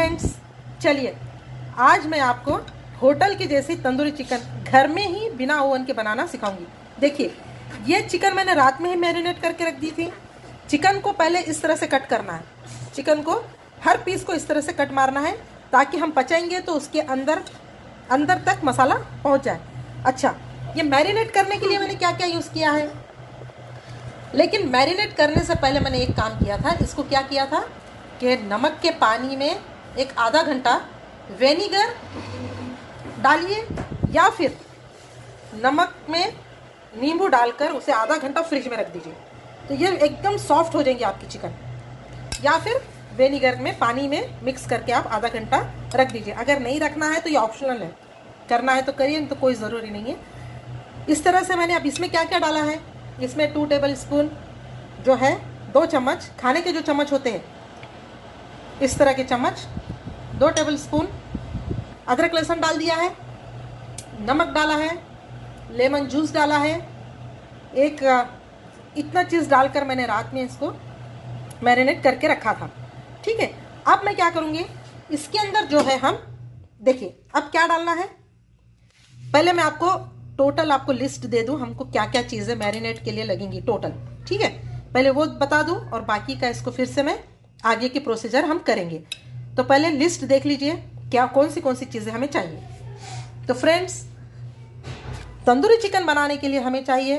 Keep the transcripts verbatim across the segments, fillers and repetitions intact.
Friends, चलिए आज मैं आपको होटल की जैसी तंदूरी चिकन घर में ही बिना ओवन के बनाना सिखाऊंगी। देखिए, ये चिकन मैंने रात में ही मैरिनेट करके रख दी थी। चिकन को पहले इस तरह से कट करना है। चिकन को हर पीस को इस तरह से कट मारना है ताकि हम पचाएंगे तो उसके अंदर अंदर तक मसाला पहुंच जाए। अच्छा, ये मैरिनेट करने के लिए मैंने क्या क्या यूज़ किया है, लेकिन मैरिनेट करने से पहले मैंने एक काम किया था। इसको क्या किया था कि नमक के पानी में एक आधा घंटा विनेगर डालिए या फिर नमक में नींबू डालकर उसे आधा घंटा फ्रिज में रख दीजिए, तो ये एकदम सॉफ्ट हो जाएंगी आपकी चिकन। या फिर विनेगर में पानी में मिक्स करके आप आधा घंटा रख दीजिए। अगर नहीं रखना है तो ये ऑप्शनल है, करना है तो करिए, तो कोई ज़रूरी नहीं है। इस तरह से मैंने अब इसमें क्या क्या डाला है, इसमें टू टेबल स्पून जो है, दो चम्मच खाने के जो चम्मच होते हैं इस तरह के चम्मच, दो टेबल स्पून अदरक लहसुन डाल दिया है, नमक डाला है, लेमन जूस डाला है, एक इतना चीज़ डालकर मैंने रात में इसको मैरिनेट करके रखा था। ठीक है, अब मैं क्या करूँगी, इसके अंदर जो है हम देखिए अब क्या डालना है। पहले मैं आपको टोटल आपको लिस्ट दे दूं हमको क्या क्या चीज़ें मैरिनेट के लिए लगेंगी टोटल। ठीक है, पहले वो बता दूं और बाकी का इसको फिर से मैं आगे की प्रोसीजर हम करेंगे। तो पहले लिस्ट देख लीजिए क्या कौन सी कौन सी चीज़ें हमें चाहिए। तो फ्रेंड्स, तंदूरी चिकन बनाने के लिए हमें चाहिए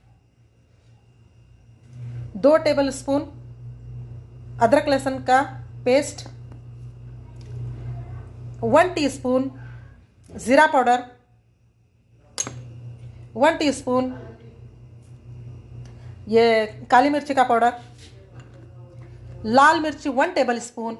दो टेबल स्पून अदरक लहसुन का पेस्ट, वन टीस्पून जीरा पाउडर, वन टीस्पून ये काली मिर्ची का पाउडर, लाल मिर्ची वन टेबल स्पून,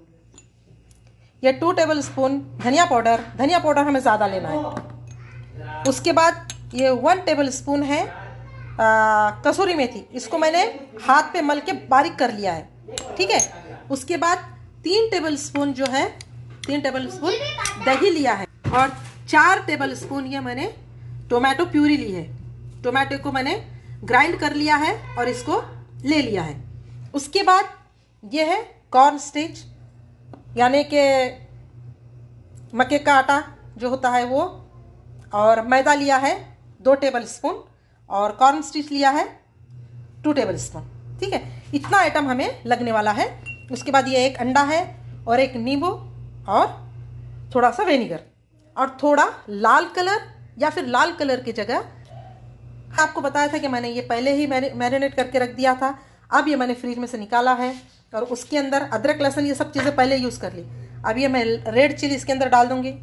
ये टू टेबल स्पून धनिया पाउडर। धनिया पाउडर हमें ज़्यादा लेना है। उसके बाद ये वन टेबल स्पून है आ, कसूरी मेथी, इसको मैंने हाथ पे मल के बारीक कर लिया है। ठीक है, उसके बाद तीन टेबल स्पून जो है, तीन टेबल स्पून दही लिया है और चार टेबल स्पून ये मैंने टोमेटो प्यूरी ली है। टोमेटो को मैंने ग्राइंड कर लिया है और इसको ले लिया है। उसके बाद ये है कॉर्न स्टिच, यानी कि मक्के का आटा जो होता है वो, और मैदा लिया है दो टेबल स्पून और कॉर्न स्टिच लिया है टू टेबल स्पून। ठीक है, इतना आइटम हमें लगने वाला है। उसके बाद ये एक अंडा है और एक नींबू और थोड़ा सा विनेगर और थोड़ा लाल कलर, या फिर लाल कलर की जगह आपको बताया था कि मैंने ये पहले ही मैरिनेट करके रख दिया था। अब ये मैंने फ्रिज में से निकाला है और उसके अंदर अदरक लहसुन ये सब चीज़ें पहले यूज़ कर ली। अब ये मैं रेड चिली इसके अंदर डाल दूंगी,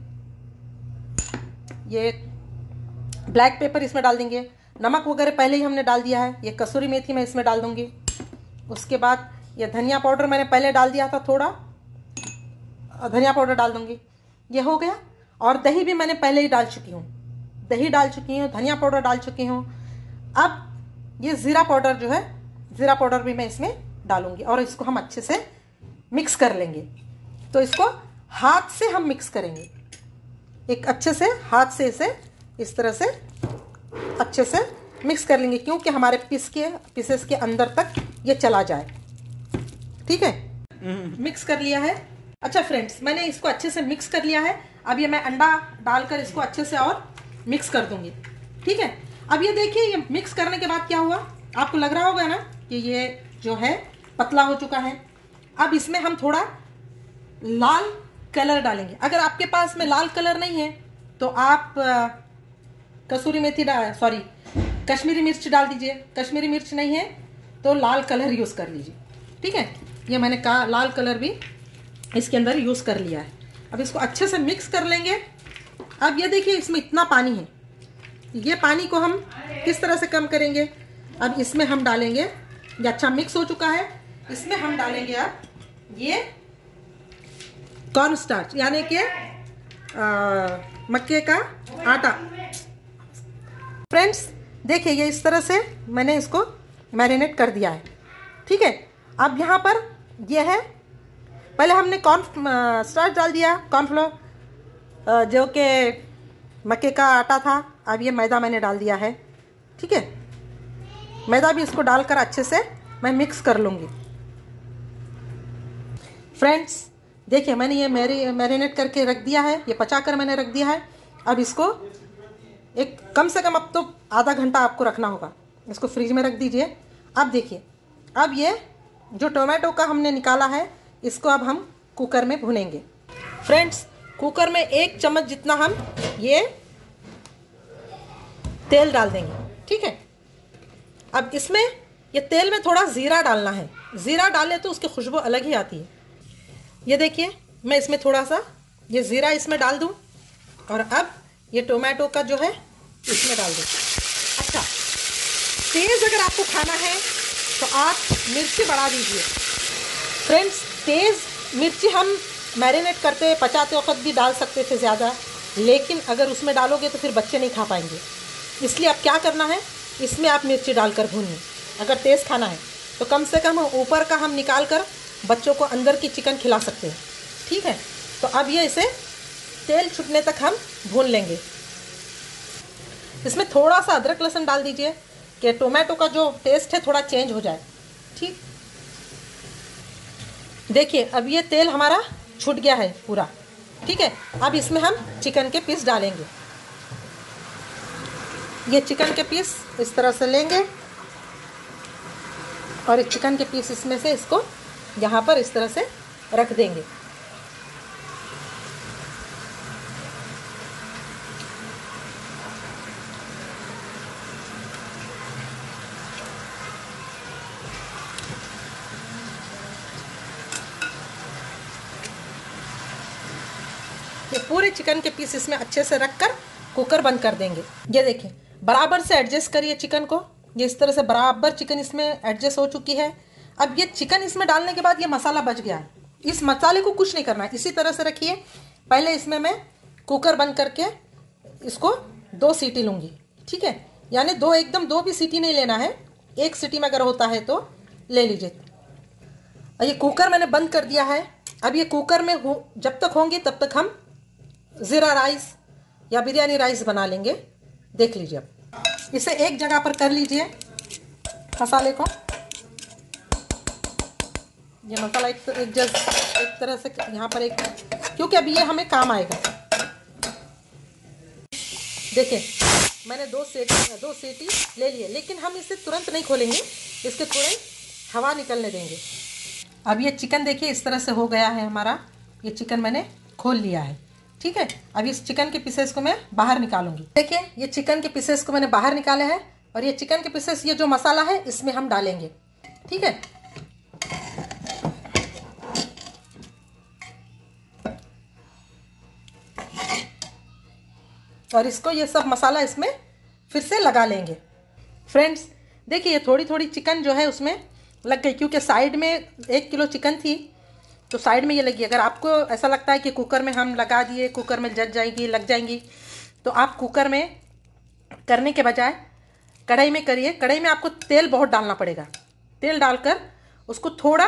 ये ब्लैक पेपर इसमें डाल देंगे, नमक वगैरह पहले ही हमने डाल दिया है, ये कसूरी मेथी मैं इसमें डाल दूंगी। उसके बाद ये धनिया पाउडर मैंने पहले डाल दिया था, थोड़ा धनिया पाउडर डाल दूंगी, ये हो गया। और दही भी मैंने पहले ही डाल चुकी हूँ, दही डाल चुकी हूँ, धनिया पाउडर डाल चुकी हूँ। अब ये ज़ीरा पाउडर जो है, ज़ीरा पाउडर भी मैं इसमें डालूंगी और इसको हम अच्छे से मिक्स कर लेंगे। तो इसको हाथ से हम मिक्स करेंगे, एक अच्छे से हाथ से इसे इस तरह से अच्छे से मिक्स कर लेंगे, क्योंकि हमारे पीस के पीसेस के अंदर तक ये चला जाए। ठीक है, मिक्स कर लिया है। अच्छा फ्रेंड्स, मैंने इसको अच्छे से मिक्स कर लिया है। अब ये मैं अंडा डालकर इसको अच्छे से और मिक्स कर दूंगी। ठीक है, अब ये देखिए, ये मिक्स करने के बाद क्या हुआ, आपको लग रहा होगा ना कि ये जो है पतला हो चुका है। अब इसमें हम थोड़ा लाल कलर डालेंगे। अगर आपके पास में लाल कलर नहीं है तो आप कसूरी मेथी डाल सॉरी कश्मीरी मिर्च डाल दीजिए। कश्मीरी मिर्च नहीं है तो लाल कलर यूज़ कर लीजिए। ठीक है, ये मैंने कहा लाल कलर भी इसके अंदर यूज़ कर लिया है। अब इसको अच्छे से मिक्स कर लेंगे। अब ये देखिए, इसमें इतना पानी है, ये पानी को हम किस तरह से कम करेंगे। अब इसमें हम डालेंगे, ये अच्छा मिक्स हो चुका है, इसमें हम डालेंगे अब ये कॉर्न स्टार्च, यानी कि मक्के का आटा। फ्रेंड्स देखिए, ये इस तरह से मैंने इसको मैरिनेट कर दिया है। ठीक है, अब यहाँ पर ये है, पहले हमने कॉर्न स्टार्च डाल दिया, कॉर्नफ्लोर जो कि मक्के का आटा था। अब ये मैदा मैंने डाल दिया है। ठीक है, मैदा भी इसको डालकर अच्छे से मैं मिक्स कर लूँगी। फ्रेंड्स देखिए मैंने ये मैरी मैरिनेट करके रख दिया है, ये पचा कर मैंने रख दिया है। अब इसको एक कम से कम अब तो आधा घंटा आपको रखना होगा, इसको फ्रिज में रख दीजिए। अब देखिए, अब ये जो टोमेटो का हमने निकाला है इसको अब हम कुकर में भुनेंगे। फ्रेंड्स, कुकर में एक चम्मच जितना हम ये तेल डाल देंगे, ठीक है। अब इसमें ये तेल में थोड़ा ज़ीरा डालना है, ज़ीरा डालें तो उसकी खुशबू अलग ही आती है। ये देखिए मैं इसमें थोड़ा सा ये ज़ीरा इसमें डाल दूँ और अब ये टोमेटो का जो है इसमें डाल दूँ। अच्छा, तेज़ अगर आपको खाना है तो आप मिर्ची बढ़ा दीजिए। फ्रेंड्स, तेज़ मिर्ची हम मैरिनेट करते पचाते वक्त भी डाल सकते थे ज़्यादा, लेकिन अगर उसमें डालोगे तो फिर बच्चे नहीं खा पाएंगे। इसलिए अब क्या करना है, इसमें आप मिर्ची डालकर भूनिए। अगर तेज़ खाना है तो कम से कम ऊपर का हम निकाल कर बच्चों को अंदर की चिकन खिला सकते हैं, ठीक है। तो अब ये इसे तेल छूटने तक हम भून लेंगे। इसमें थोड़ा सा अदरक लहसुन डाल दीजिए कि टोमेटो का जो टेस्ट है थोड़ा चेंज हो जाए, ठीक। देखिए अब ये तेल हमारा छूट गया है पूरा, ठीक है। अब इसमें हम चिकन के पीस डालेंगे। ये चिकन के पीस इस तरह से लेंगे और इस चिकन के पीस इसमें से इसको यहाँ पर इस तरह से रख देंगे। ये पूरे चिकन के पीस इसमें अच्छे से रखकर कुकर बंद कर देंगे। ये देखिए बराबर से एडजस्ट करिए चिकन को, ये इस तरह से बराबर चिकन इसमें एडजस्ट हो चुकी है। अब ये चिकन इसमें डालने के बाद ये मसाला बच गया है, इस मसाले को कुछ नहीं करना है, इसी तरह से रखिए। पहले इसमें मैं कुकर बंद करके इसको दो सीटी लूँगी, ठीक है। यानी दो, एकदम दो भी सीटी नहीं लेना है, एक सीटी में अगर होता है तो ले लीजिए। ये कुकर मैंने बंद कर दिया है। अब ये कुकर में हो जब तक होंगे तब तक हम ज़ीरा राइस या बिरयानी राइस बना लेंगे। देख लीजिए, अब इसे एक जगह पर कर लीजिए मसाले को। ये मसाला एक एक जग एक तरह से यहाँ पर एक, क्योंकि अभी ये हमें काम आएगा। देखिए मैंने दो सीटी दो सीटी ले लिए, लेकिन हम इसे तुरंत नहीं खोलेंगे, इसके थोड़े हवा निकलने देंगे। अब ये चिकन देखिए इस तरह से हो गया है हमारा, ये चिकन मैंने खोल लिया है, ठीक है। अब इस चिकन के पीसेस को मैं बाहर निकालूंगी। देखिए ये चिकन के पीसेस को मैंने बाहर निकाले हैं और ये चिकन के पीसेस, ये जो मसाला है इसमें हम डालेंगे, ठीक है। और इसको ये सब मसाला इसमें फिर से लगा लेंगे। फ्रेंड्स देखिए ये थोड़ी थोड़ी चिकन जो है उसमें लग गई, क्योंकि साइड में एक किलो चिकन थी तो साइड में ये लगी। अगर आपको ऐसा लगता है कि कुकर में हम लगा दिए, कुकर में जच जाएगी, लग जाएंगी, तो आप कुकर में करने के बजाय कढ़ाई में करिए। कढ़ाई में आपको तेल बहुत डालना पड़ेगा, तेल डालकर उसको थोड़ा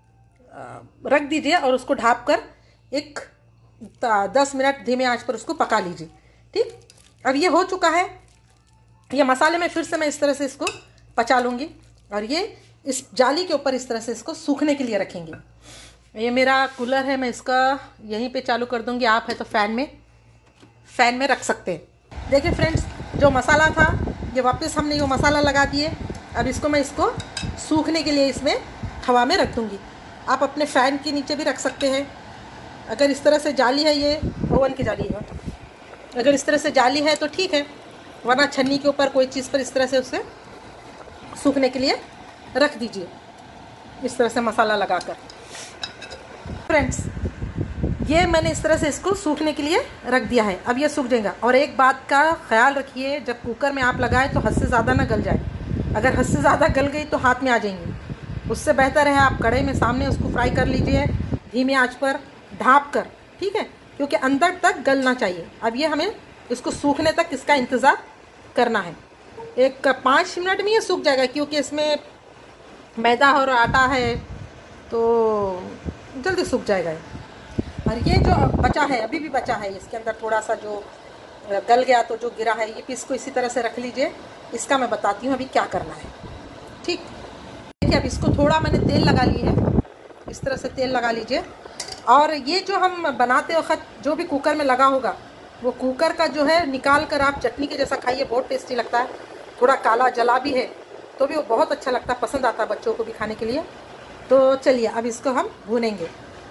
रख दीजिए और उसको ढाँप कर एक दस मिनट धीमे आंच पर उसको पका लीजिए, ठीक। अब ये हो चुका है, ये मसाले में फिर से मैं इस तरह से इसको पचा लूँगी और ये इस जाली के ऊपर इस तरह से इसको सूखने के लिए रखेंगे। ये मेरा कूलर है, मैं इसका यहीं पे चालू कर दूँगी, आप है तो फ़ैन में फ़ैन में रख सकते हैं। देखिए फ्रेंड्स, जो मसाला था ये वापस हमने वो मसाला लगा दिए। अब इसको मैं इसको सूखने के लिए इसमें हवा में रख दूँगी। आप अपने फ़ैन के नीचे भी रख सकते हैं। अगर इस तरह से जाली है, ये ओवन की जाली है, अगर इस तरह से जाली है तो ठीक है, वरना छन्नी के ऊपर कोई चीज़ पर इस तरह से उसे सूखने के लिए रख दीजिए, इस तरह से मसाला लगाकर। फ्रेंड्स ये मैंने इस तरह से इसको सूखने के लिए रख दिया है, अब ये सूख जाएगा। और एक बात का ख्याल रखिए, जब कुकर में आप लगाएं तो हद से ज़्यादा ना गल जाए। अगर हद से ज़्यादा गल गई तो हाथ में आ जाएंगी। उससे बेहतर है आप कढ़ाई में सामने उसको फ्राई कर लीजिए धीमी आंच पर ढाँप कर, ठीक है, क्योंकि अंदर तक गलना चाहिए। अब ये हमें इसको सूखने तक इसका इंतज़ार करना है। एक पाँच मिनट में ये सूख जाएगा, क्योंकि इसमें मैदा और आटा है तो जल्दी सूख जाएगा। और ये जो बचा है, अभी भी बचा है, इसके अंदर थोड़ा सा जो गल गया तो जो गिरा है, ये पीस को इसी तरह से रख लीजिए। इसका मैं बताती हूँ अभी क्या करना है, ठीक। देखिए अब इसको थोड़ा मैंने तेल लगा ली है इस तरह से तेल लगा लीजिए। और ये जो हम बनाते वक्त जो भी कुकर में लगा होगा वो कुकर का जो है निकाल कर आप चटनी के जैसा खाइए, बहुत टेस्टी लगता है। थोड़ा काला जला भी है तो भी वो बहुत अच्छा लगता है, पसंद आता है बच्चों को भी खाने के लिए। तो चलिए अब इसको हम भूनेंगे।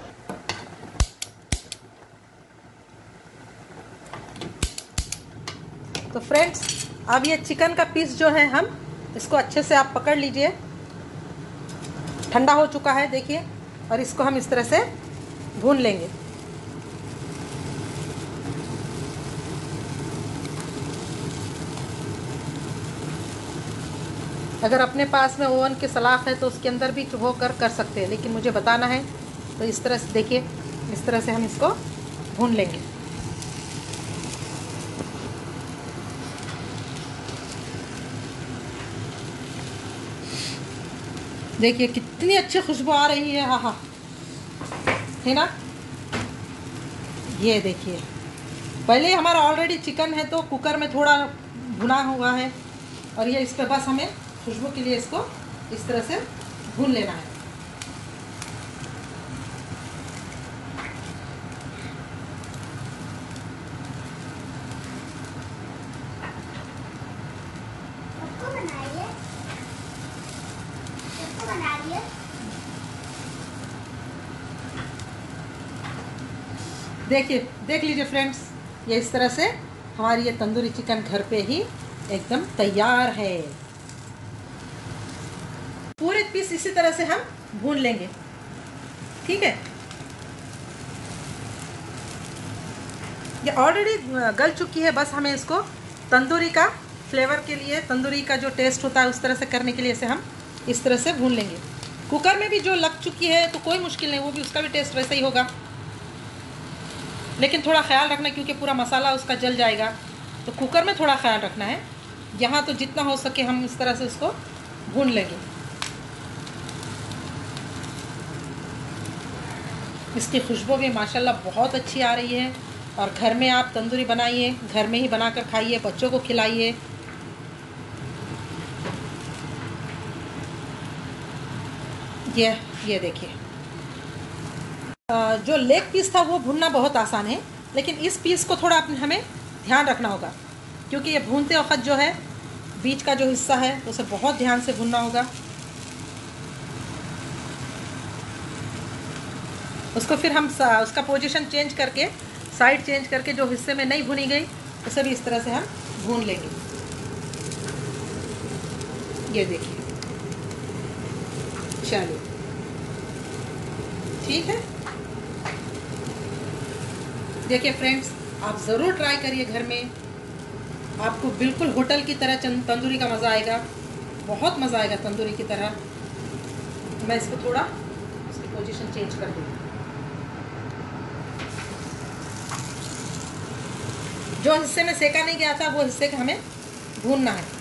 तो फ्रेंड्स अब ये चिकन का पीस जो है हम इसको अच्छे से आप पकड़ लीजिए, ठंडा हो चुका है देखिए, और इसको हम इस तरह से भून लेंगे। अगर अपने पास में ओवन के सलाख है तो उसके अंदर भी वो कर कर सकते हैं, लेकिन मुझे बताना है तो इस तरह से देखिए, इस तरह से हम इसको भून लेंगे। देखिए कितनी अच्छी खुशबू आ रही है, हाँ हाँ, है ना। ये देखिए पहले हमारा ऑलरेडी चिकन है तो कुकर में थोड़ा भुना हुआ है, और ये इस पर बस हमें खुशबू के लिए इसको इस तरह से भून लेना है। देखिए देख लीजिए फ्रेंड्स, ये इस तरह से हमारी ये तंदूरी चिकन घर पे ही एकदम तैयार है। पूरे पीस इसी तरह से हम भून लेंगे, ठीक है। ये ऑलरेडी गल चुकी है, बस हमें इसको तंदूरी का फ्लेवर के लिए, तंदूरी का जो टेस्ट होता है उस तरह से करने के लिए इसे हम इस तरह से भून लेंगे। कुकर में भी जो लग चुकी है तो कोई मुश्किल नहीं, वो भी उसका भी टेस्ट वैसा ही होगा, लेकिन थोड़ा ख्याल रखना क्योंकि पूरा मसाला उसका जल जाएगा, तो कुकर में थोड़ा ख्याल रखना है। यहाँ तो जितना हो सके हम इस तरह से उसको भून लेंगे। इसकी खुशबू भी माशाल्लाह बहुत अच्छी आ रही है, और घर में आप तंदूरी बनाइए, घर में ही बनाकर खाइए, बच्चों को खिलाइए। ये ये देखिए, जो लेग पीस था वो भूनना बहुत आसान है, लेकिन इस पीस को थोड़ा अपने हमें ध्यान रखना होगा, क्योंकि ये भूनते वक्त जो है बीच का जो हिस्सा है उसे बहुत ध्यान से भूनना होगा। उसको फिर हम उसका पोजीशन चेंज करके, साइड चेंज करके, जो हिस्से में नहीं भुनी गई उसे भी इस तरह से हम भून लेंगे। ये देखिए, चलिए ठीक है। देखिए फ्रेंड्स, आप ज़रूर ट्राई करिए घर में, आपको बिल्कुल होटल की तरह तंदूरी का मज़ा आएगा, बहुत मज़ा आएगा तंदूरी की तरह। मैं इसको थोड़ा इसकी पोजीशन चेंज कर दूँगी। जो हिस्से में सेका नहीं गया था वो हिस्से का हमें भूनना है।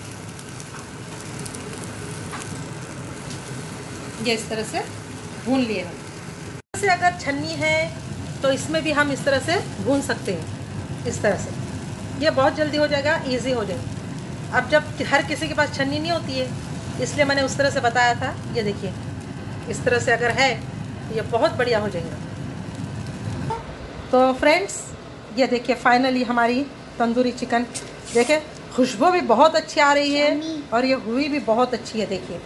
ये इस तरह से भून लिए हम। से अगर छन्नी है तो इसमें भी हम इस तरह से भून सकते हैं, इस तरह से ये बहुत जल्दी हो जाएगा, इजी हो जाएगा। अब जब हर किसी के पास छन्नी नहीं होती है, इसलिए मैंने उस तरह से बताया था। ये देखिए इस तरह से अगर है ये बहुत बढ़िया हो जाएगा। तो फ्रेंड्स ये देखिए फाइनली हमारी तंदूरी चिकन, देखिए खुशबू भी बहुत अच्छी आ रही है और ये हुई भी बहुत अच्छी है। देखिए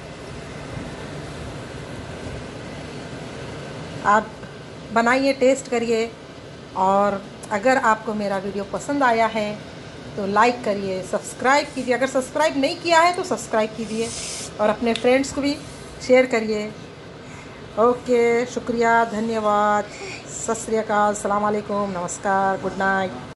आप बनाइए, टेस्ट करिए, और अगर आपको मेरा वीडियो पसंद आया है तो लाइक करिए, सब्सक्राइब कीजिए। अगर सब्सक्राइब नहीं किया है तो सब्सक्राइब कीजिए और अपने फ्रेंड्स को भी शेयर करिए। ओके, शुक्रिया, धन्यवाद, सत श्री अकाल, अस्सलाम वालेकुम, नमस्कार, गुड नाइट।